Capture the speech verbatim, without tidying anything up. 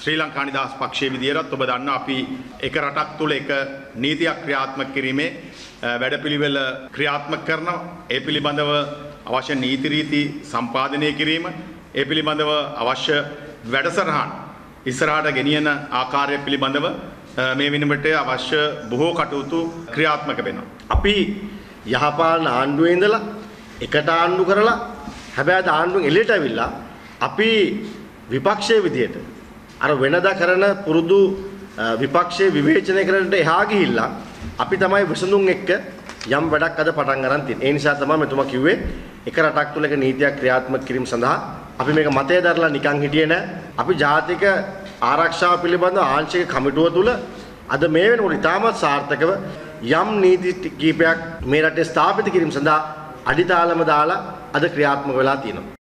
ශ්‍රී ලංකා නිදහස් පක්ෂයේ විදියටත් ඔබ දන්නා අපි එක රටක් තුල එක නීතියක් ක්‍රියාත්මක කිරීමේ වැඩපිළිවෙල ක්‍රියාත්මක කරනවා. ඒ පිළිබඳව අවශ්‍ය නීති රීති සම්පාදනය කිරීම, ඒ පිළිබඳව අවශ්‍ය වැඩසටහන් ඉස්සරහට ගෙනියන ආකාරය පිළිබඳව මේ වෙනකොට අවශ්‍ය බොහෝ කටයුතු ක්‍රියාත්මක වෙනවා. අපි යහපාලන ආණ්ඩුවේ ඉඳලා එකට ආණ්ඩු කරලා හැබැයි ආණ්ඩුවෙන් එළියට ඇවිල්ලා අපි විපක්ෂයේ විදියට අර වෙනදා කරන පුරුදු විපක්ෂයේ විවේචනය කරන්නට එහා ගිහිල්ලා අපි තමයි විසඳුම් එක්ක යම් වැඩක් අද පටන් ගන්න තියෙන්නේ. ඒ නිසා තමයි මෙතුමා කිව්වේ එක රටක් තුළ එක නීතියක් ක්‍රියාත්මක කිරීම සඳහා අපි මේක මතය දරලා නිකන් හිටියේ නෑ. අපි ජාතික ආරක්ෂාව පිළිබඳ ආංශික කමිටුව තුළ අද මේ වෙනකොට ඉතාමත් සාර්ථකව යම් නීති කීපයක් මේ රටේ ස්ථාපිත කිරීම සඳහා අඩිතාලම දාලා අද ක්‍රියාත්මක වෙලා තියෙනවා.